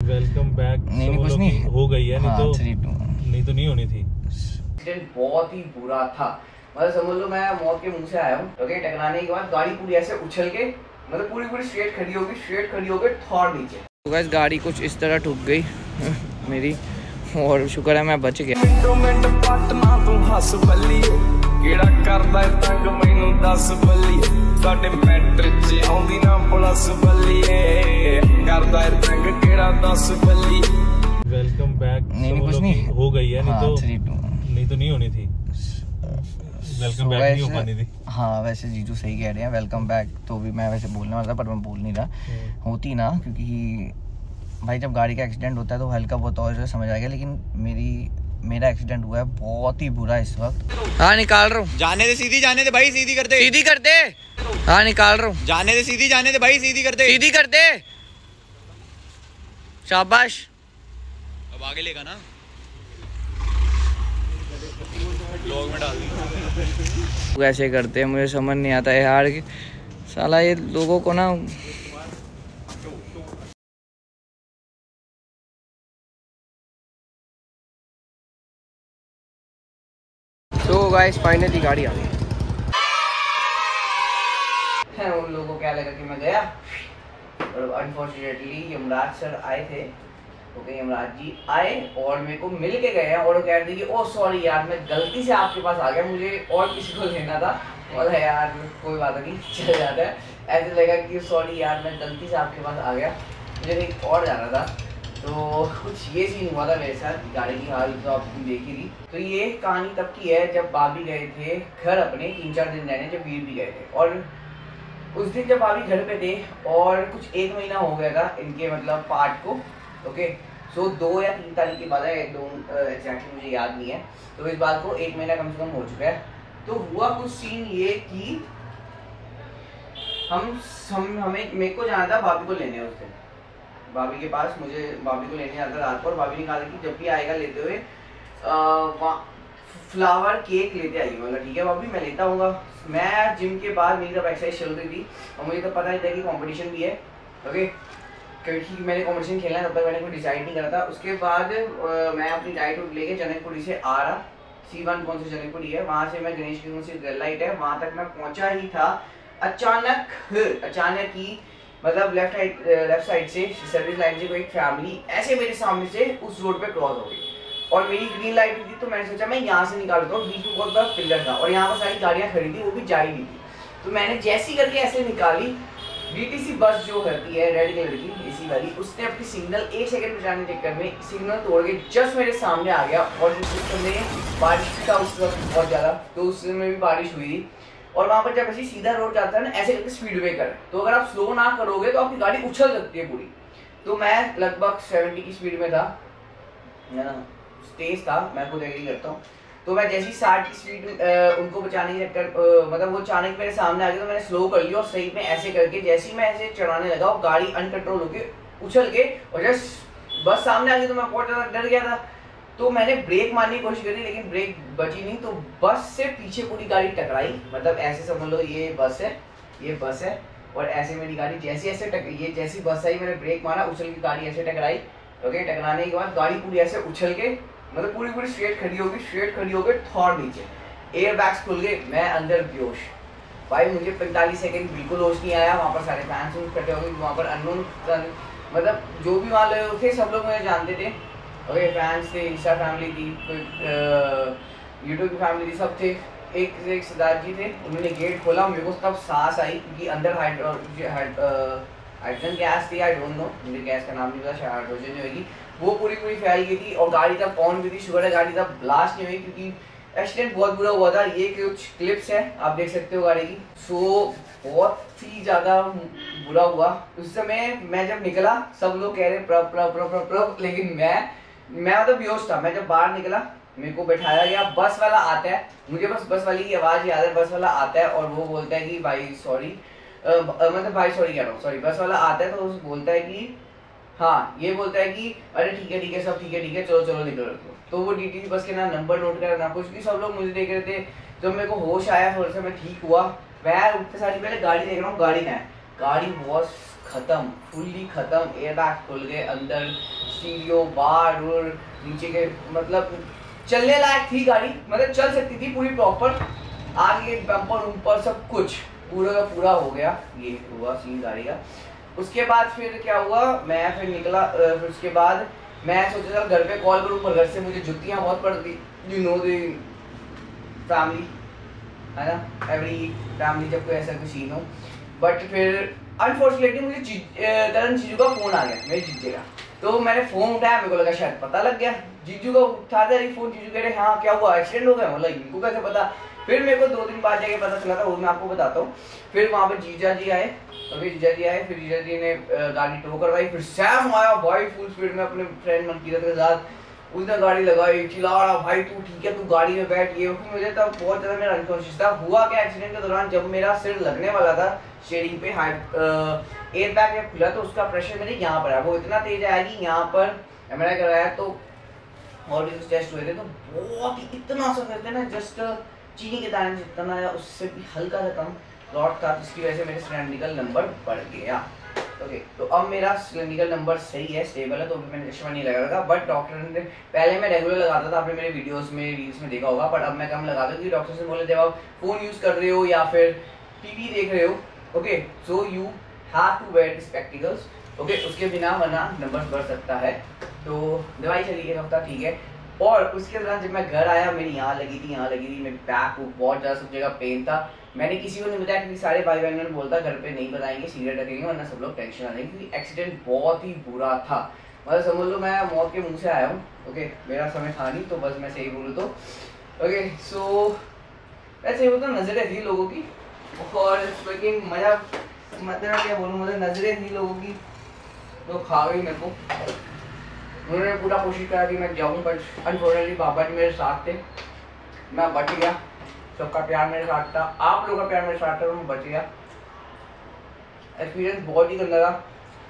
Welcome back. नहीं कुछ नहीं हो गई है, हाँ, नहीं तो नहीं होनी थी। एक्सीडेंट बहुत ही बुरा था, मतलब समझ लो मैं मौत के मुंह से आया हूँ। ओके, टकराने के बाद गाड़ी पूरी ऐसे उछल के, मतलब पूरी स्ट्रेट खड़ी होगी थोड़ा नीचे। तो गाइस गाड़ी कुछ इस तरह ठुक गई मेरी, और शुक्र है मैं बच गया। ਕਿਹੜਾ ਕਰਦਾ ਤੰਗ ਮੈਨੂੰ ਦੱਸ ਬੱਲੀਏ ਸਾਡੇ ਮੈਟਰ 'ਚ ਆਉਂਦੀ ਨਾ ਪਲਸ ਬੱਲੀਏ ਕਰਦਾ ਤੰਗ ਕਿਹੜਾ ਦੱਸ ਬੱਲੀ। Welcome back. नहीं कुछ नहीं हो गई है, हाँ, नहीं तो नहीं होनी थी। वेलकम बैक नहीं हो पानी थी। हाँ वैसे जीजू सही कह रहे हैं, वेलकम बैक तो भी मैं वैसे बोलने वाला था पर मैं बोल नहीं रहा। होती ना, क्योंकि भाई जब गाड़ी का एक्सीडेंट होता है तो हल्का बहुत और समझ आ गया, लेकिन मेरा एक्सीडेंट हुआ है बहुत ही बुरा इस वक्त। हाँ निकाल रहा हूँ। जाने दे सीधी, जाने दे भाई, सीधी कर दे, सीधी कर दे। हाँ निकाल रहा हूँ। जाने दे सीधी, जाने दे भाई, सीधी कर दे, सीधी कर दे। शाबाश। अब आगे लेगा ना, ब्लॉग में डाल दी। कैसे करते हैं मुझे समझ नहीं आता है यार, कि साला ये लोगों को ना। तो गाइस फाइनली गाड़ी आ गई है। उन लोगों को क्या लगा कि मैं गया, और अनफॉर्चुनेटली यमराज सर आए थे। ओके, यमराज जी आए और मेरे को मिल के गए और वो कह रहे थे कि ओ सॉरी यार, मैं गलती से आपके पास आ गया, मुझे और किसी को लेना था। और यार कोई बात नहीं, चल जाता है। ऐसे लगा कि सॉरी यार, मैं गलती से आपके पास आ गया, मुझे कहीं और जाना था। तो कुछ ये सीन हुआ था मेरे साथ, गाड़ी की हालत तो आपने देखी थी। तो ये कहानी तब की है जब भाभी गए थे घर अपने 3-4 दिन रहने, जब वीर भी गए थे। और उस दिन जब भाभी घर पे थे और कुछ 1 महीना हो गया था इनके मतलब पार्ट को। ओके, सो 2 या 3 तारीख के बाद है, एग्जैक्टली मुझे याद नहीं है। तो इस बात को 1 महीना कम से कम हो चुका है। तो हुआ कुछ सीन ये कि हमें मेरे को जाना था भाभी को लेने उस दिन, भाभी के पास। मुझे भाभी को लेने जाना था रात को, और भाभी ने कहा कि जब भी आएगा लेते हुए फ्लावर केक लेते आइए। मतलब ठीक है भाभी, मैं लेता हूँगा। मैं जिम के बाद मेरी तब एक्सरसाइज चल रही थी और मुझे तो पता नहीं था कि कंपटीशन भी है। ओके, क्योंकि मैंने कंपटीशन खेलना है, तब तक मैंने कुछ डिसाइड नहीं करा था। उसके बाद मैं अपनी डाइट लेके जनकपुरी से आ रहा, C1 कौन सी जनकपुरी है, वहाँ से मैं गणेश की कौन सी रेड लाइट है, वहाँ तक मैं पहुँचा ही था। अचानक ही मतलब लेफ्ट साइड से सर्विस लाइन से कोई फैमिली ऐसे मेरे सामने से उस रोड पे क्रॉस हो गई, और मेरी ग्रीन लाइट थी। तो मैंने सोचा मैं यहाँ से निकालता हूँ, बीच में बहुत बड़ा पिलर था और यहाँ पर सारी गाड़ियाँ खड़ी थी, वो भी जा ही नहीं थी। तो मैंने जैसी करके ऐसे निकाली, DTC बस जो करती है रेड कलर की AC वाली, उसने अपनी सिग्नल 1 सेकंड बचाने के चक्कर में सिग्नल तोड़ के जस्ट मेरे सामने आ गया। और उस समय बारिश था उस वक्त बहुत ज़्यादा, तो उस समय भी बारिश हुई थी। और वहाँ पर जब ऐसे सीधा रोड जाता है ना, ऐसे करके स्पीड ब्रेकर, तो अगर आप स्लो ना करोगे तो आपकी गाड़ी उछल सकती है पूरी। तो मैं लगभग 70 की स्पीड में था, तेज था, मैं खुद एग्री करता हूँ। तो मैं जैसी 60 की स्पीड उनको बचाने के चक्कर मतलब वो अचानक मेरे सामने आ गया, तो मैंने स्लो कर लिया और सही में ऐसे करके जैसे ही मैं ऐसे चढ़ाने लगा, वो गाड़ी अनकंट्रोल होके उछल के, और जस्ट बस सामने आ गई। तो मैं बहुत ज़्यादा डर गया था, तो मैंने ब्रेक मारने की कोशिश करी, लेकिन ब्रेक बची नहीं। तो बस से पीछे पूरी गाड़ी टकराई, मतलब ऐसे समझ लो ये बस है और ऐसे मेरी गाड़ी जैसे ये जैसी बस आई, मैंने ब्रेक मारा, उछल की गाड़ी ऐसे टकराई। ओके, टकराने के बाद गाड़ी पूरी ऐसे उछल के, मतलब पूरी स्ट्रेट खड़ी होगी थोड़ा नीचे, एयर बैग्स खुल गए, मैं अंदर बेहोश। भाई मुझे 45 सेकंड बिल्कुल होश नहीं आया। वहाँ पर सारे फैंस इकट्ठे हो गए, वहाँ पर अननोन मतलब जो भी वहाँ लोग थे सब लोग मुझे जानते थे। ओके, फैंस थे, इंस्टा फैमिली थी, कोई यूट्यूब की फैमिली थी, सब थे। एक सरदार जी थे, उन्होंने गेट खोला, मेरे को तब सांस आई, क्योंकि अंदर हाइड्रोजन गैस थी, आई डोंट नो, मुझे गैस का नाम नहीं पता, शायद हाइड्रोजन होगी। वो पूरी फैल गई थी और गाड़ी तब ऑन भी थी। शुगर है गाड़ी तब ब्लास्ट नहीं हुई, क्योंकि एक्सीडेंट बहुत बुरा हुआ था। ये कुछ क्लिप्स हैं, आप देख सकते हो गाड़ी की। सो बहुत ही ज़्यादा बुरा हुआ उस समय। मैं जब निकला सब लोग कह रहे प्रभ, लेकिन मैं मतलब बेहोश था। मैं जब बाहर निकला, मेरे को बैठाया गया, बस वाला आता है, मुझे बस वाली की आवाज़ याद है। बस वाला आता है और वो बोलता है कि भाई सॉरी, मतलब भाई सॉरी कह रहा हूँ, सॉरी। बस वाला आता है तो बोलता है कि हाँ, ये बोलता है कि अरे ठीक है सब ठीक है, चलो निकलो। तो वो DTC बस के ना नंबर नोट करा ना कुछ भी, सब लोग मुझे देख रहे थे। जब मेरे को होश आया थोड़ा सा, मैं ठीक हुआ, मैं उठते सारी पहले गाड़ी देख रहा हूँ, गाड़ी कहाँ है। गाड़ी बहुत खत्म, फुल्ली खत्म। एयर बैग खुल गए, अंदर स्टीरियो बार और नीचे के मतलब चलने लायक थी गाड़ी, मतलब चल सकती थी पूरी प्रॉपर। आगे बम्पर उम्पर सब कुछ पूरा का पूरा हो गया। ये हुआ सीन गाड़ी का। उसके बाद फिर क्या हुआ, मैं फिर निकला। फिर उसके बाद मैं सोचा घर पे कॉल करूँ, पर घर से मुझे जुतियाँ बहुत पड़ती, यू नो द फैमिली है ना, एवरी फैमिली जब कोई ऐसा कोई सीन हो। बट फिर अनफॉर्चुनेटली मुझे तरन जीजू का फ़ोन आ गया, मेरे जीजे का। तो मैंने फ़ोन उठाया, मेरे को लगा शायद पता लग गया। जीजू का उठाते रही फ़ोन, जीजू कह रहे हाँ क्या हुआ, एक्सीडेंट हो गया। मतलब इनको कैसे पता। फिर मेरे को 2 दिन बाद जाके पता चला था, वो मैं आपको बताता हूँ। फिर वहाँ पर जीजा जी आए, फिर जीजा जी ने गाड़ी टो करवाई। फिर सैम आया भाई फुल स्पीड में अपने फ्रेंड मनकीरत के साथ, उसने गाड़ी लगाई, चिल्ला रहा भाई तू ठीक है, तू गाड़ी में बैठ। ये मुझे तब बहुत ज़्यादा मेरा अनकॉन्शियस था। हुआ क्या, एक्सीडेंट के दौरान जब मेरा सिर लगने वाला था स्टीयरिंग पे, एयर बैग जब खुला तो उसका प्रेशर मेरे यहाँ पर है, वो इतना तेज आया कि यहाँ पर एमआरआई कराया तो और भी टेस्ट हुए थे तो बहुत ही इतना सा कहते हैं ना जस्ट चीनी के दाने जितना आया, उससे भी हल्का सा कम रॉड था, जिसकी वजह से मेरे सिलेंड्रिकल नंबर बढ़ गया। ओके, तो अब मेरा सिलेंड्रिकल नंबर सही है, स्टेबल है, तो मैंने चश्मा नहीं लगा था। बट डॉक्टर ने, पहले मैं रेगुलर लगाता था, आपने मेरे वीडियोस में रील्स में देखा होगा, बट अब मैं कम लगाता क्योंकि डॉक्टर से बोले जब आप फोन यूज कर रहे हो या फिर टीवी देख रहे हो, okay, so you have to wear spectacles. Okay, उसके बिना वरना नंबर बढ़ सकता है। तो दवाई चली 1 हफ्ता, ठीक है। और उसके दौरान जब मैं घर आया, मेरी यहाँ लगी थी, मेरी बैक को बहुत ज़्यादा सब जगह पेन था। मैंने किसी को नहीं बताया क्योंकि सारे भाई बहनों ने बोलता घर पे नहीं बताएंगे, सीरियस रखेंगे वरना सब लोग टेंशन आ जाएंगे, क्योंकि एक्सीडेंट बहुत ही बुरा था। मतलब समझ लो मैं मौत के मुंह से आया हूँ। ओके, मेरा समय था नहीं, तो बस मैं सही बोलूँ तो ओके। सो ऐसे ही होता, नज़रें थी लोगों की और लेकिन मज़ा, मतलब क्या बोलूँ, मतलब नज़रें थी लोगों की तो खा गई मेरे को। उन्होंने पूरा कोशिश करा कि मैं जाऊँ, बट अनफॉर्चुनेटली बाबा जी मेरे साथ थे, मैं बच गया। सबका प्यार मेरे साथ था, आप लोगों का प्यार मेरे साथ था, मैं बच गया। एक्सपीरियंस बहुत ही गंदा था।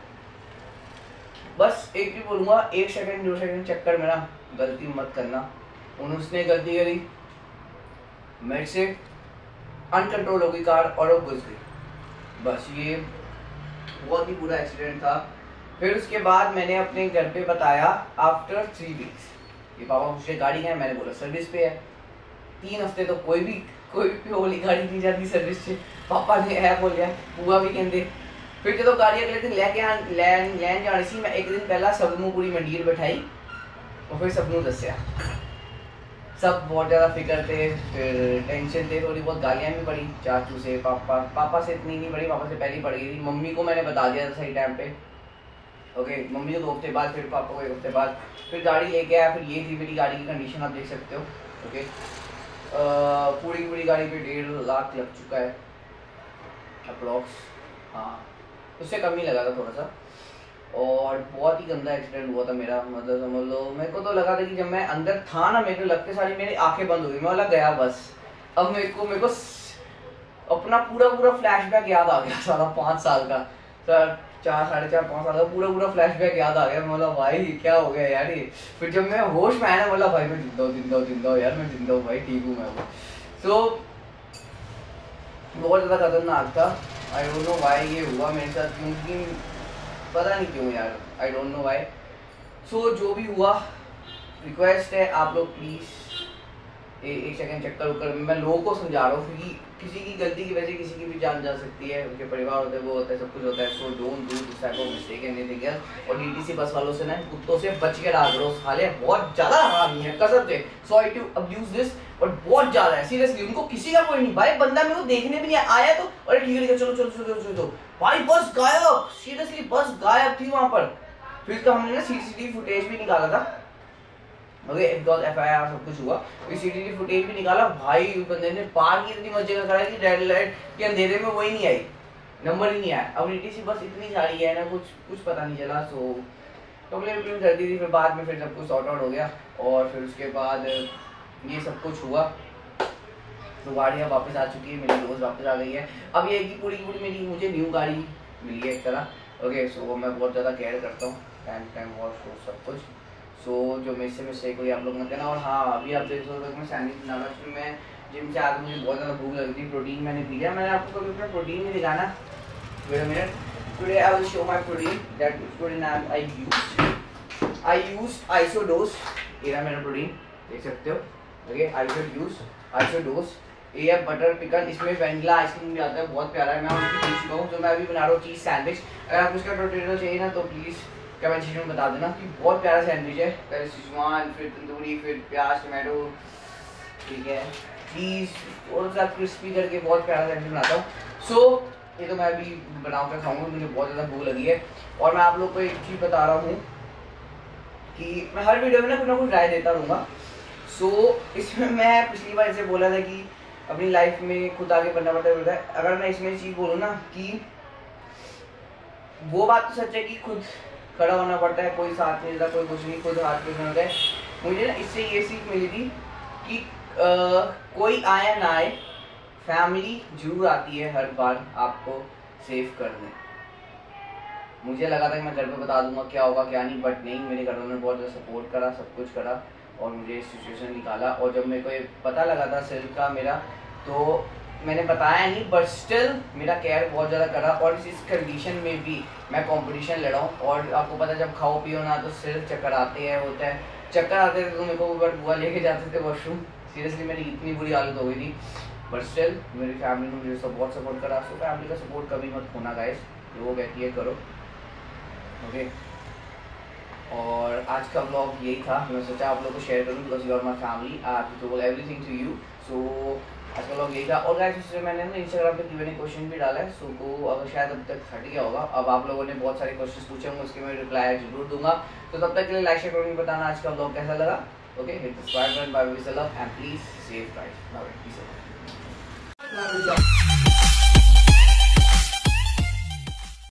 बस एक भी बोलूँगा, 1 सेकंड 2 सेकंड चक्कर मेरा गलती मत करना। उसने गलती करी, मेरे से अनकंट्रोल हो गई कार और वो घुस गई। बस ये बहुत ही बुरा एक्सीडेंट था। फिर उसके बाद मैंने अपने घर पे बताया आफ्टर 3 वीक्स। ये पापा मुझे गाड़ी का है, मैंने बोला सर्विस पे है। 3 हफ्ते तो कोई भी होली गाड़ी नहीं जाती सर्विस से। पापा ने है बोलिया, बुआ भी कहते। फिर जो गाड़ी अगले दिन लेके लैन जानी सी, मैं 1 दिन पहला सबनू पूरी मंडी बैठाई और फिर सबनू दसिया। सब बहुत ज़्यादा फिक्र थे, फिर टेंशन थे, थोड़ी बहुत गालियाँ भी पड़ी चाचू से, पापा से इतनी नहीं पड़ी, पापा से पहले पड़ गई थी। मम्मी को मैंने बता दिया था सही टाइम पे। ओके, मम्मी को 2 हफ्ते बाद, फिर पापा को 1 हफ्ते बाद। फिर गाड़ी लेके आया, फिर ये थी मेरी गाड़ी की कंडीशन, आप देख सकते हो। ओके, पूरी की पूरी गाड़ी पे 1.5 लाख लग चुका है अप्रॉक्स। हाँ, उससे कम ही लगा था थोड़ा सा। और बहुत ही गंदा एक्सीडेंट हुआ था मेरा, मतलब समझ लो मेरे को तो लगा था कि जब मैं अंदर था ना, मेरे को लगते सारी मेरी आंखें बंद हो गई, मैं बोला गया बस। अब मेरे को अपना पूरा फ्लैशबैक याद आ गया, सारा 5 साल का, 4 साढ़े 4 5 साल का पूरा फ्लैशबैक याद आ गया। मैं बोला भाई क्या हो गया यार ये। फिर जब मैं होश में आया ना, बोला भाई मैं जिंदा हूँ यार, मैं जिंदा हूँ भाई, ठीक हूँ मैं वो। सो बहुत ज़्यादा खतरनाक था। आई डोंट नो वाई ये हुआ मेरे साथ, क्योंकि पता नहीं क्यों यार, I don't know why. So जो भी हुआ, रिक्वेस्ट है आप लोग प्लीज़ 1 सेकंड चक्कर उकर, मैं लोगों को समझा रहा हूँ क्योंकि किसी की गलती की वजह से किसी की भी जान जा सकती है, उनके परिवार होते हैं, वो होता है, सब कुछ होता है। So don't do this type of mistake anything else. और डीटीसी बस वालों से ना, कुत्तों से बच के रहा करो, साले बहुत ज़्यादा हरामी है कसम से। Sorry to abuse this, but बहुत ज़्यादा है सीरियसली। उनको किसी का कोई नहीं भाई, बंदा मेरे को देखने भी नहीं आया तो अरे ठीक है चलो भाई, बस गायब, सीरियसली बस गायब थी वहाँ पर। फिर तो हमने ना सीसीटीवी फुटेज भी निकाला था। ओके, बिकॉज एफआईआर सब कुछ हुआ, सीसीटीवी फुटेज भी निकाला। भाई बंदे ने पार की इतनी मजे का करा कि रेड लाइट के अंधेरे में वही नहीं आई, नंबर ही नहीं आया। अब डीटीसी बस इतनी सारी है ना, कुछ पता नहीं चला। सो कंप्लेंट कर दी थी, फिर बाद में फिर सब कुछ सॉर्ट आउट हो गया। और फिर उसके बाद ये सब कुछ हुआ, तो गाड़ियाँ वापस आ चुकी है, मेरी रोज़ वापस आ गई है। अब ये कि पूरी मेरी मुझे न्यू गाड़ी मिली है एक तरह। ओके, सो मैं बहुत ज़्यादा केयर करता हूँ, टाइम वॉश सब कुछ। सो जो मेरे से मिस्टेक हुई आप लोग मत करना। और हाँ, अभी आप देख सकते हो मैं सैंडविच बना रहा हूँ। मैं जिम से आकर मुझे बहुत ज़्यादा भूख लगी थी, प्रोटीन मैंने पी लिया। मैंने आपको कभी अपना प्रोटीन नहीं दिखाना, wait a minute. today I will show my protein. That protein I used Isodose. ये रहा मेरा प्रोटीन, देख सकते हो. Okay, Isodose. ये है बटर पिकल. इसमें वैनिला आइसक्रीम भी आता है, बहुत प्यारा है. मैं उसकी पी चुका हूँ. तो मैं अभी बना रहा हूँ चीज़ सैंडविच. अगर आपको उसका ट्यूटोरियल चाहिए ना तो प्लीज़ कमेंट सेक्शन में बता देना कि बहुत प्यारा सैंडविच है. पहले सिजवान, फिर तंदूरी, फिर प्याज, टमाटो, ठीक है, चीज़ और साथ क्रिस्पी करके बहुत प्यारा सैंडविच बनाता हूँ. सो ये तो मैं अभी बनाकर कर खाऊंगा. मुझे बहुत ज़्यादा भूख लगी है. और मैं आप लोग को एक चीज़ बता रहा हूँ कि मैं हर वीडियो में ना कुछ राय देता रहूँगा. सो इसमें मैं पिछली बार ऐसे बोला था कि अपनी लाइफ में खुद आगे बढ़ना पड़ता है. अगर मैं इसमें चीज़ बोलूँ ना कि वो बात तो सच है कि खुद खड़ा होना पड़ता है, कोई साथ नहीं देता, कोई कुछ नहीं, खुद हाथ पे होता है. मुझे ना इससे ये सीख मिली थी कि कोई आए ना आए, फैमिली जरूर आती है हर बार आपको सेव करने. मुझे लगा था कि मैं घर पे बता दूंगा क्या होगा क्या नहीं, बट नहीं, मेरे घर वालों ने बहुत ज़्यादा सपोर्ट करा, सब कुछ करा और मुझे इस सिचुएशन निकाला. और जब मेरे को ये पता लगा था सिल्क का मेरा, तो मैंने बताया नहीं, बट स्टिल मेरा केयर बहुत ज़्यादा करा. और इस कंडीशन में भी मैं कंपटीशन लड़ा हूँ. और आपको पता है जब खाओ पियो ना तो सिर्फ चक्कर आते हैं, होता है चक्कर आते थे तो मेरे को बट बुआ लेके जाते थे वॉशरूम. सीरियसली मेरी इतनी बुरी हालत हो गई थी. बट स्टिल मेरी फैमिली ने मुझे बहुत सपोर्ट करा. सो फैमिली का सपोर्ट कभी मत खोना गाइस, जो वो कहती है करो. ओके, और आज का व्लॉग यही था. मैं सोचा आप लोग को शेयर करूँ because you are my family. I have to tell everything to you. So आज का व्लॉग यही था. और गाइस उससे मैंने ना इंस्टाग्राम पे Q&A क्वेश्चन भी डाला है. सो को अगर शायद अब तक हट गया होगा. अब आप लोगों ने बहुत सारे क्वेश्चन पूछे होंगे, उसके मैं रिप्लाई जरूर दूंगा. तो तब तक के लिए लाइक शेयर करो, बताना आज का व्लॉग कैसा लगा. Okay, hit the subscribe button, bye bye, and please save guys. Bye bye, peace out.